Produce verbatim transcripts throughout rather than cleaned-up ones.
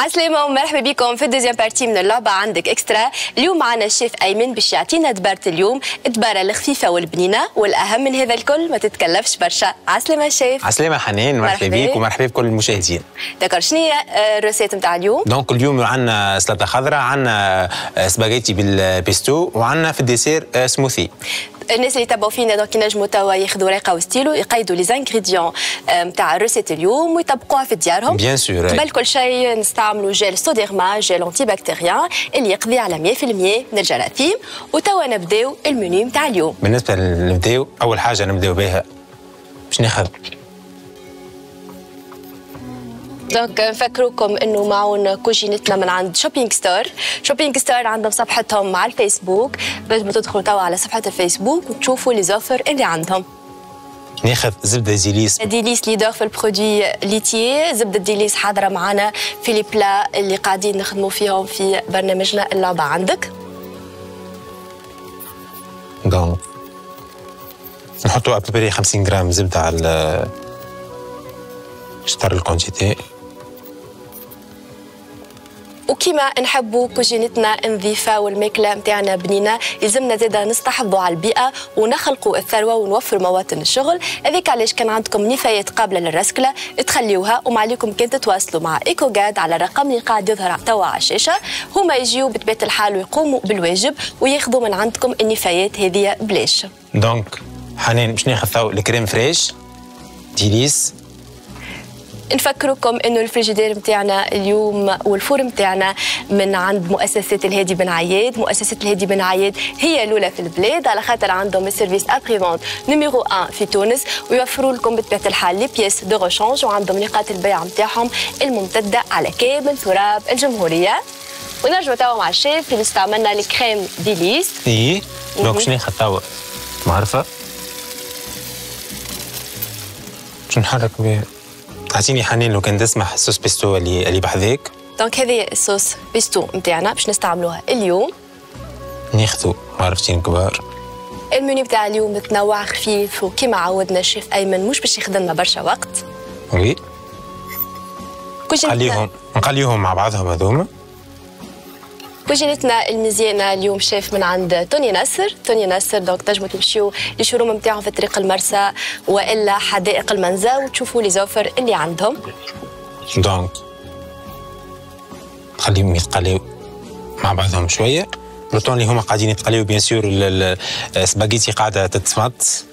عسلامة ومرحبا بكم في الدوزيام بارتي من اللعبة عندك اكسترا. اليوم معنا الشيف أيمن باش يعطينا دبارة اليوم، الدبارة الخفيفة والبنينة، والأهم من هذا الكل ما تتكلفش برشا. عسلامة الشيف. عسلامة حنان، مرحبا بك ومرحبا بكل المشاهدين. دكر شنو هي الروسيت نتاع اليوم؟ دونك اليوم عندنا سلطة خضراء، عندنا سباغيتي بالبيستو، وعندنا في الديسير سموثي. الناس اللي يتبعوا فينا دونك ينجموا توا ياخذوا ورقه وستيلو يقيدوا لي زانغريديون نتاع الروسيت اليوم ويطبقوها في ديارهم. بيان سور. قبل كل شيء نستعملوا جيل سوديرما، جيل انتي بكتيريان اللي يقضي على مية بالمية من الجراثيم. وتوا نبداو المنيو نتاع اليوم. بالنسبه نبداو اول حاجه نبداو بها باش ناخذ دونك نفكروكم انه معون كوجينتنا من عند شوبينغ ستور. شوبينغ ستور عندهم صفحتهم على الفيسبوك، لازم تدخلوا توا على صفحه الفيسبوك وتشوفوا لي زوفر اللي عندهم. ناخذ زبده ديليس. ديليس ليدر في البرودوي ليتيي، زبده ديليس حاضره معنا في لي بلا اللي قاعدين نخدموا فيهم في برنامجنا اللعبه عندك. دونك نحطوا ابري خمسين غرام زبده على شطر الكونتيتي. وكيما نحبوا كوجينتنا نظيفه والماكله نتاعنا بنينه، يلزمنا زاده نستحفظوا على البيئه ونخلقوا الثروه ونوفروا مواطن الشغل. هذيك علاش كان عندكم نفايات قابله للرسكله تخليوها، وما عليكم كان تتواصلوا مع ايكو جاد على الرقم اللي قاعد يظهر توا على الشاشه. هما يجيو بطبيعه الحال ويقوموا بالواجب وياخذوا من عندكم النفايات هذه بلاش. دونك حنان باش ناخذ ثو الكريم فريش ديليس. نفكركم انه الفريجيدير نتاعنا اليوم والفور نتاعنا من عند مؤسسه الهادي بن عياد. مؤسسه الهادي بن عياد هي الاولى في البلاد على خاطر عندهم السيرفيس ابري فونت نيميرو واحد في تونس، ويوفروا لكم بطبيعه الحال لي بيس دو ريشانج، وعندهم نقاط البيع نتاعهم الممتده على كامل تراب الجمهوريه. ونرجعوا توا مع الشيف اللي استعملنا الكريم ديليس. اي دونك شنو ناخذ توا معرفه باش نحرك بها. اعطيني حنان لو كان تسمح الصوص بيستو اللي اللي بحذاك. دونك هذه الصوص بيستو نتاعنا باش نستعملوها اليوم. ناخذوا معرفتين كبار. المنيو بتاع اليوم متنوع خفيف، وكما عودنا الشيف ايمن مش باش يخدمنا برشا وقت. وي نقليهم نقليهم مع بعضهم هذوما. كوجينتنا المزيانه اليوم شيف من عند توني نصر. توني نصر دونك تنجموا تمشيو للشوروم نتاعهم في طريق المرسى والا حدائق المنزه وتشوفوا لي زوفر اللي عندهم. دونك خليهم يتقليو مع بعضهم شويه. لوطون اللي هما قاعدين يتقليو بيان سور السباغيتي قاعده تتمط.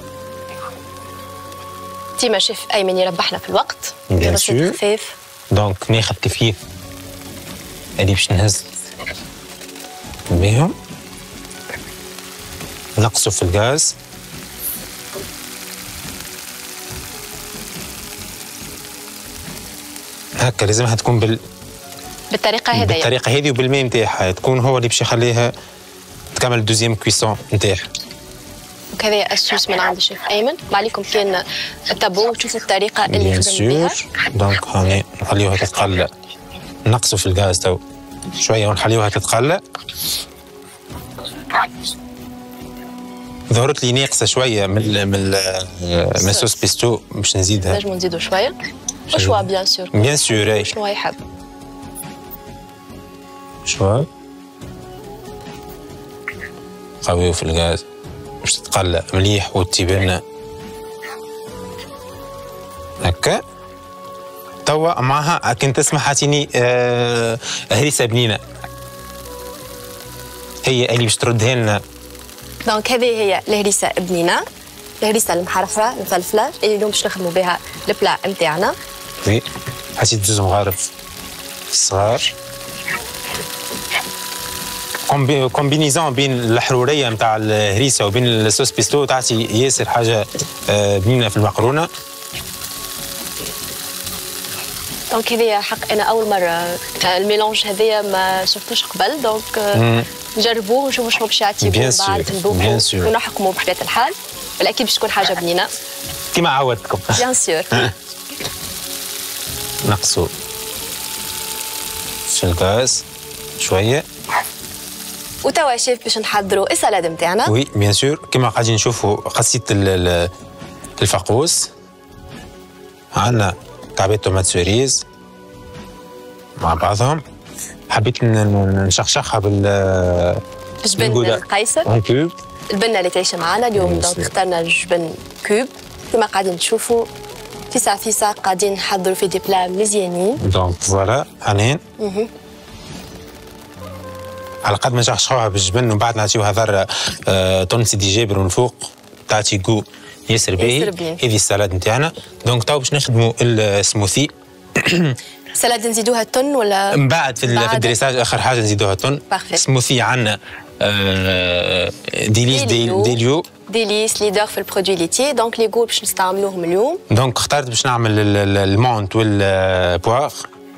ديما شيف ايمن يربحنا في الوقت. بيان سور. خفيف. دونك ناخذ كيف اللي باش نهز بهم. نقصوا في الغاز. هكا لازمها تكون بال بالطريقه هذه بالطريقه هذه وبالماء نتاعها تكون هو اللي باش يخليها تكمل الدوزيام كويسون نتاعها. وكذا اسوس من عند الشيف ايمن، ما عليكم كان تتبعوا وتشوفوا الطريقه اللي خدم بها. دونك هاني نخليوها تتقلى. نقصوا في الغاز تو شويه ونخليوها تتقلى. ظهرت لي ناقصه شويه من من من صوص بيستو باش نزيدها. نجموا نزيدوا شويه. شوا بيان سور. بيان سور. شنو يحب؟ شوا قويو في الغاز باش تتقلى مليح وتبان هكا. توا معها كان تسمح عطيني آه هريسه بنينه هي اللي باش تردها لنا. دونك هذه هي الهريسه بنينه، الهريسه المحرفه المفلفله اللي اليوم باش نخدموا بها البلا نتاعنا. وي حسيت زوز مغارف صغار. كومبينيزون بين الحروريه نتاع الهريسه وبين الصوص بيستو تعطي ياسر حاجه آه بنينه في المقرونه. دونك هذه حق انا اول مره الميلونج هذايا ما شفتوش قبل، دونك نجربوه ونشوفوا شنو باش يعطي من بعد نذوقوا ونحكموا بحكايه الحال. بالاكيد باش تكون حاجه بنينه كيما عودتكم. بيان سور. نقصوا في الغاز شويه. وتوا شيف باش نحضروا السلاد نتاعنا. وي بيان سور كيما قاعدين نشوفوا قصيت الفقوس. عندنا كعبات طوماط سوريز، مع بعضهم. حبيت نشخشخها بال جبن القيصر كوب. البنه اللي تعيش معنا اليوم دونك اخترنا الجبن كوب كما قاعدين تشوفوا فيسع فيسع قاعدين نحضروا في دي بلا مزيانين. دونك فوالا حنين على قد ما نشخشخوها بالجبن ومن بعد نعطيوها ذره آه تونسي دي جابر من فوق تعطي جو ياسر باهي. هذه السلاد نتاعنا. دونك تو باش نخدموا السموثي. سلاد نزيدوها تون ولا من بعد في, في الدريساج اخر حاجه نزيدوها تون. سموثي عندنا آه ديليس ديليو ديليو ديليس ليدر في البرودوي ليتي. دونك لي جو باش نستعملوهم اليوم. دونك اخترت باش نعمل المونت والبواغ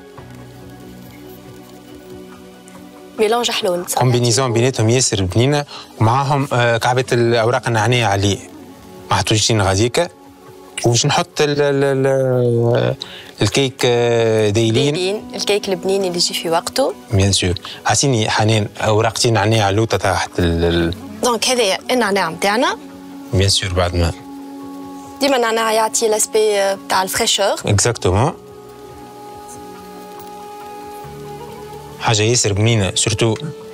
ميلونج حلو كومبينيزون بيناتهم ياسر بنينه ومعاهم آه كعبه الاوراق النعناع عليه محطوطين غاديكا. وباش نحط ال ال الكيك دايلين دايلين الكيك البنين اللي يجي في وقته بيان سور. عطيني حنان اوراقتين نعناع لوطه تحت ال دونك هذايا النعناع نتاعنا بيان سور. بعد ما ديما النعناع يعطي لاسبي تاع الفريشور اكزاكتومون. حاجه ياسر بنينه سورتو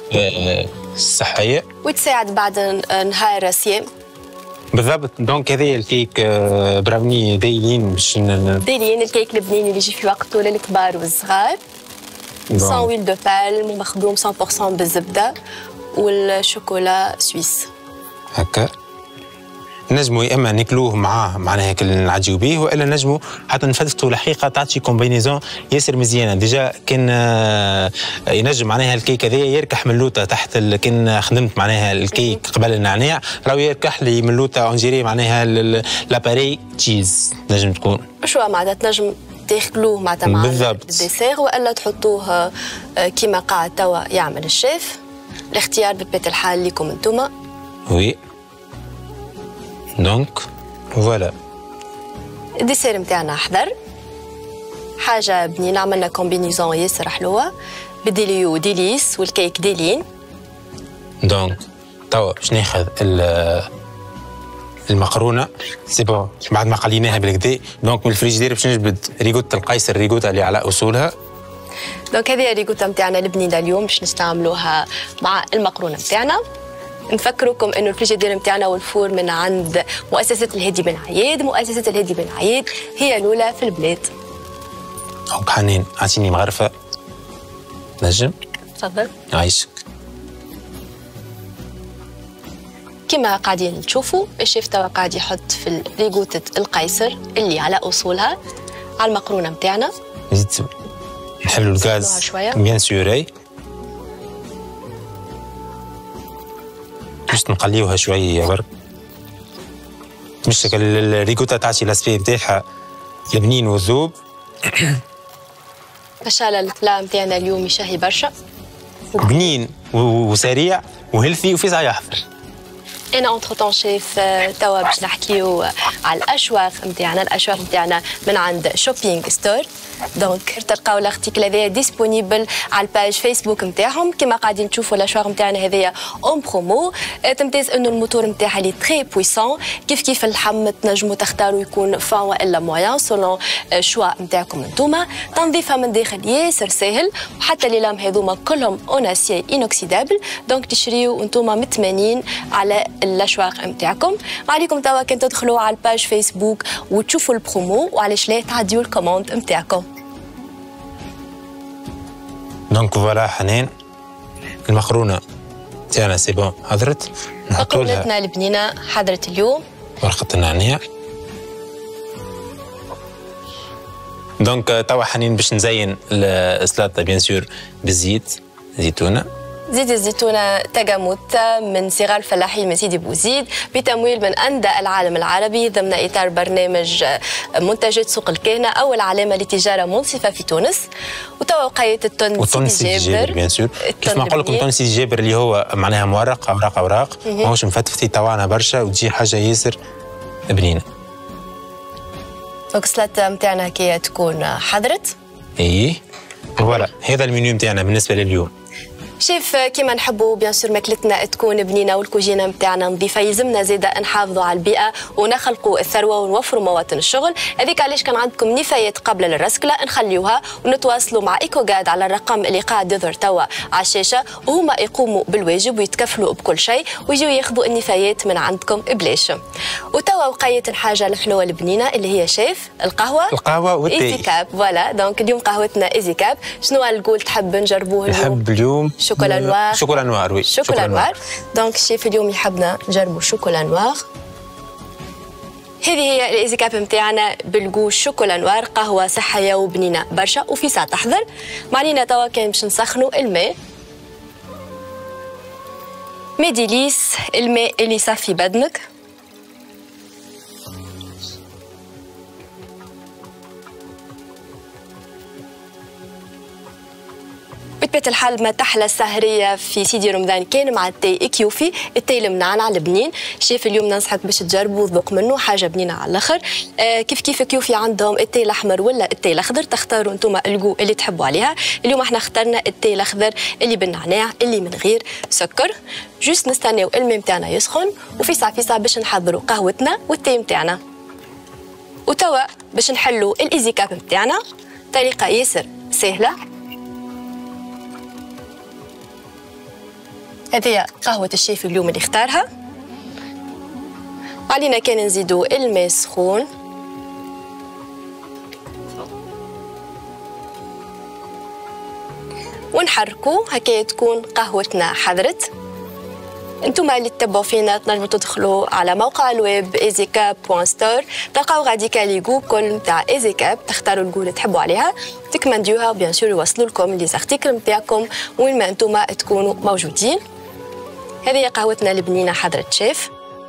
صحيه وتساعد بعد نهار صيام بالضبط. دونك هذايا الكيك براوني دايلين باش دايلين الكيك البنين اللي يجي في وقته للكبار والصغار. سان ويل دو بالم ومخدوم مية بالمية بالزبده والشوكولا سويس. هكا نجموا يا اما ناكلوه معاه معناها هيك نعديو به والا نجموا حتى نفتفتوا الحقيقه تعطي كومبينيزون ياسر مزيانه. ديجا كان ينجم معناها الكيك هذايا يركح من لوطه تحت كان خدمت معناها الكيك قبل النعناع راهو يركح لي من لوطه اونجيري معناها لاباري تشيز نجم تكون شو معناتها تنجم تاكلوه معناتها مع الديسير والا تحطوه كيما قاعد توا يعمل الشيف. الاختيار بطبيعه الحال لكم انتوما. وي دونك فوالا الديسير نتاعنا حضر حاجه بنينه. عملنا كومبينيزون ياسر حلوه بديليو ديليس والكيك ديلين. دونك توا باش ناخذ المقرونه سي بون بعد ما قليناها بالكدا. دونك من الفريجيدير باش نجبد ريغوتا القيصر ريغوتا اللي على اصولها. دونك هذه ريغوتا نتاعنا البنينه اليوم باش نستعملوها مع المقرونه نتاعنا. نفكركم انه الفريجيدير نتاعنا والفور من عند مؤسسه الهادي بن عياد. مؤسسه الهادي بن عياد هي الاولى في البلاد. دونك حنين اعطيني مغرفه نجم. تفضل عايشك. كما قاعدين تشوفوا الشيف توا قاعد يحط في ريغوتة القيصر اللي على اصولها على المقرونه نتاعنا. نزيد نحلوا الغاز بيان سور باش نقليوها شويه برك مش الريغوتا تعطي لاسبي نتاعها البنين والذوب. ما شاء الله البلا نتاعنا اليوم يشهي برشا بنين وسريع وهيلثي وفي صحيح يحفر. انا اونتر طون شيف توا باش نحكيو على الاشواق نتاعنا. الاشواق نتاعنا من عند شوبينغ ستور. دونك تلقاو الارتيكل هذايا ديسپونيبل على الباج فيسبوك نتاعهم. كما قاعدين تشوفوا الاشواق نتاعنا هذايا اون برومو. تمتاز انه الموتور نتاعها لي تري بويسون. كيف كيف اللحم تنجموا تختاروا يكون فان والا مويان سولون شوا نتاعكم انتوما. تنظيفها من داخل ياسر ساهل وحتى لي لام هذوما كلهم اون اسيي انوكسيدابل. دونك تشريو انتوما متمانين على الاشواق نتاعكم. عليكم توا كان تدخلوا على الباج فيسبوك وتشوفوا البرومو وعلاش لا تعديوا الكوموند نتاعكم. دونك فوالا حنان المقرونه تاعنا سي بون حضرت. مقرونتنا البنينه حضرت اليوم. ورقه النعناع. دونك توا حنين باش نزين السلطه بيان سور بالزيت زيتونه. زيت الزيتونة تاغاموت من صغار الفلاحين من سيدي بوزيد بتمويل من أندى العالم العربي ضمن إطار برنامج منتجات سوق الكهنة أول علامة لتجارة منصفة في تونس. وتوا وقاية التون سيدي جابر بيان سور. كيف ما نقول لكم تون سيدي جابر اللي هو معناها مورق أوراق أوراق ماهوش مفتفتي توانا برشا وتجي حاجة ياسر بنينة. دونك السلطة نتاعنا كي تكون حضرت. إيه فوالا هذا المنيو نتاعنا بالنسبة لليوم. شيف كيما نحبوا بيان سور ماكلتنا تكون بنينه والكوجينه نتاعنا نظيفه، يلزمنا زيدا نحافظوا على البيئه ونخلقوا الثروه ونوفروا مواطن الشغل. هذيك علاش كان عندكم نفايات قبل للرسكله نخليوها ونتواصلوا مع ايكوغاد على الرقم اللي قاعد يظهر توا على الشاشه، وهما يقوموا بالواجب ويتكفلوا بكل شيء ويجوا ياخذوا النفايات من عندكم بلاش. وتوا وقيت الحاجه الحلوه البنينه اللي هي شيف القهوه القهوه والتي ايزي كاب. فوالا دونك اليوم قهوتنا ايزي كاب. شنو نقول تحب نجربوه اليوم؟ نحب اليوم شوكولا نوار. شوكولا نوار وي شوكولا نوار. دونك الشيف اليوم يحبنا نجربوا شوكولا نوار. هذه هي الايزي كاب نتاعنا بالجو شوكولا نوار، قهوه صحيه وبنينه برشا وفي ساعه تحضر. معنينا توا كان باش نسخنوا الماء ميديليس، الماء اللي يصفي بدنك. بطبيعة الحال ما تحلى السهرية في سيدي رمضان كان مع التاي إكيوفي، التاي المنعنع البنين. شيف اليوم ننصحك باش تجربوا ذوق منه، حاجة بنينة على الآخر. آه كيف كيف إكيوفي عندهم التاي الأحمر ولا التاي الأخضر، تختاروا أنتم الجو اللي تحبوا عليها. اليوم احنا اخترنا التاي الأخضر اللي بالنعناع اللي من غير سكر. جوست نستناو الماء نتاعنا يسخن وفي ساعة في ساعة باش نحضروا قهوتنا والتاي نتاعنا. وتوا باش نحلوا الإيزي كاب نتاعنا، طريقة ياسر سهلة. هذه قهوة الشيف اليوم اللي اختارها. علينا كان نزيدو الماء سخون ونحركو هكا تكون قهوتنا حضرت. انتوما اللي تتبعوا فينا تنجموا تدخلوا على موقع الويب ايزيكاب دوت ستور، تلقاو غاديكا لي جو كل نتاع ايزيكاب، تختاروا الجو اللي تحبوا عليها تكمنديوها وبيان سور يوصلوا لكم لي زارتيكل نتاعكم وين ما انتوما تكونوا موجودين. هذه قهوتنا البنينه حضرة شيف،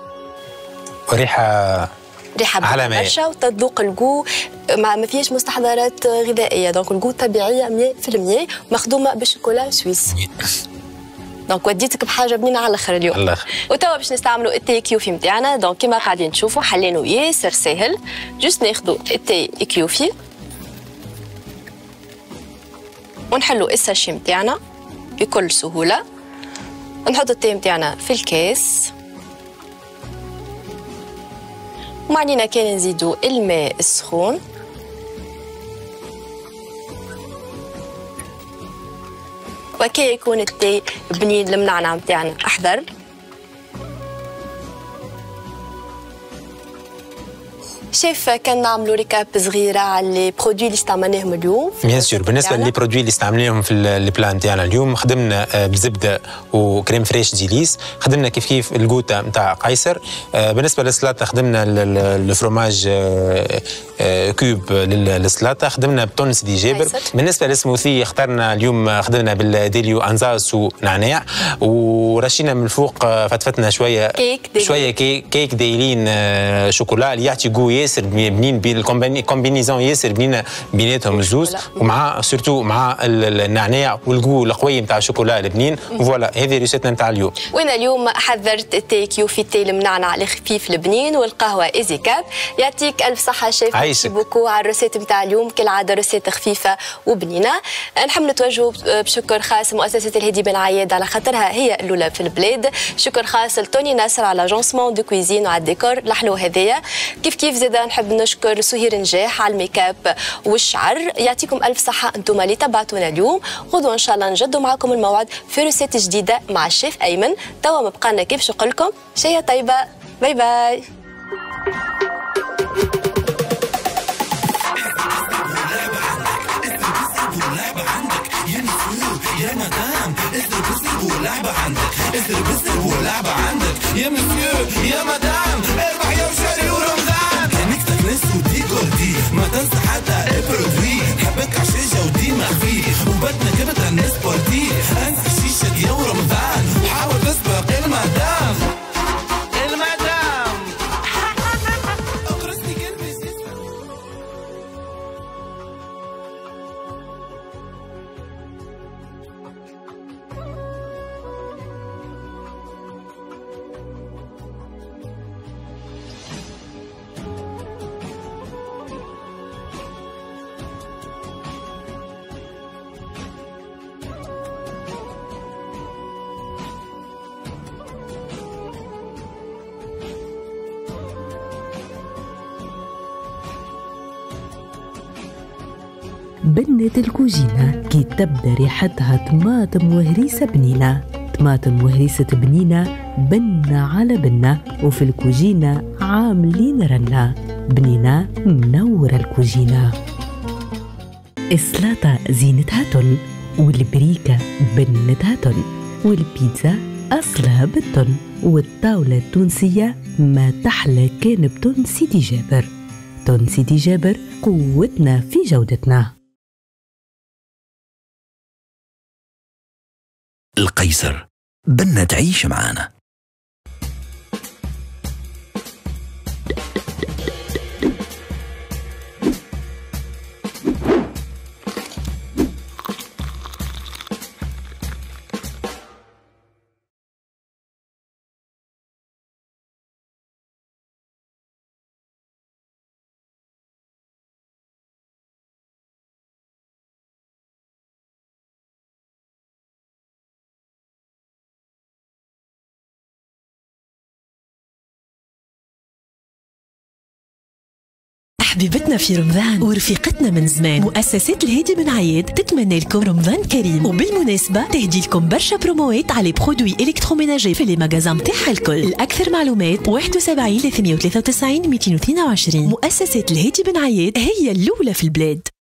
وريحه ريحه عالميه برشا وتذوق الجو، ما فيهاش مستحضرات غذائيه، دونك الجو طبيعيه مية بالمية مخدومه بالشوكولا سويس. دونك وديتك بحاجه بنينه على الاخر اليوم. الله. وتوا باش نستعملوا التاي كيوفي نتاعنا، دونك كيما قاعدين تشوفوا حلينه ياسر ساهل. جوست ناخذوا التاي كيوفي ونحلوا الساشي نتاعنا بكل سهوله، نحط التاي نتاعنا في الكاس ومعنينا كان نزيدوا الماء السخون وكي يكون التاي بنين المنعنع نتاعنا احضر. شيف كان نعملوا ريكاب صغيره على لي برودوي اللي استعملناهم اليوم. بيان سور بالنسبه لي برودوي اللي استعملناهم في البلان نتاعنا اليوم، خدمنا بزبده وكريم فريش ديليس، خدمنا كيف كيف الجوتا نتاع قيصر. بالنسبه للسلاطه خدمنا الفروماج كوب للسلاطه، خدمنا بطون سيدي جابر. بالنسبه للسموثي اخترنا اليوم خدمنا بالديليو انزاس ونعناع، ورشينا من الفوق فتفتنا شويه كيك شويه كيك, كيك دايلين شوكولا اللي يعطي جو ياسر بنين، بين الكومبينيزون ياسر بنين بيناتهم الزوز، ومع سورتو مع النعناع والجو القوي نتاع الشوكولا البنين. فوالا هذه ريسيتنا نتاع اليوم. وانا اليوم حضرت التاي كيوفي، التاي المنعنع الخفيف البنين والقهوه ايزي كاب. يعطيك الف صحه شيف، ميرسي بوكو على الروسيت نتاع اليوم، كالعاده روسيت خفيفه وبنينه. نحب نتوجهوا بشكر خاص مؤسسه الهادي بن عياد على خاطرها هي الاولى في البلاد. شكر خاص لتوني ناصر على لاجونسمون دو كويزين وعلى الديكور الحلو هذايا. كيف كيف زاده نحب نشكر سهير نجاح على الميكاب والشعر. يعطيكم الف صحه انتم اللي تبعتونا اليوم. غدوه ان شاء الله نجدوا معكم الموعد في روسيت جديده مع الشيف ايمن. توا ما بقالنا كيف شقلكم شيء طيبه. باي باي. يا مدام اضرب اضرب واللعبة عندك، اضرب اضرب واللعبة عندك يا مسيو يا مدام، اربح يا وشاري ورمضان. كنكتك ناس وديكور دي ما تنسى حتى البرودوي، حبك عشيشة وديما فيه وبدنا كبتها الناس بارتي. انسى الشيشة يا ورمضان وحاول تسبق المدام المدام. اقرصني قلبي بنة الكوجينة كي تبدا ريحتها طماطم وهريسة بنينة. طماطم وهريسة بنينة بنة على بنة، وفي الكوجينة عاملين رنة بنينة منورة الكوجينة. السلطة زينتها تن، والبريكة بنتها تن، والبيتزا أصلها بالتن، والطاولة التونسية ما تحلى كان بتن سيدي جابر. تن سيدي جابر قوتنا في جودتنا. القيصر بنة تعيش معانا. حبيبتنا في رمضان ورفيقتنا من زمان، مؤسسات الهادي بن عايد تتمنى لكم رمضان كريم، وبالمناسبة تهدي لكم برشا بروموات على برودوي الكتروميناجي في لي ماغازان تاعها الكل. الأكثر معلومات واحد وسبعين ثمانمائة وثلاثة وتسعين مئتين واثنين وعشرين. مؤسسات الهادي بن عايد هي الأولى في البلاد.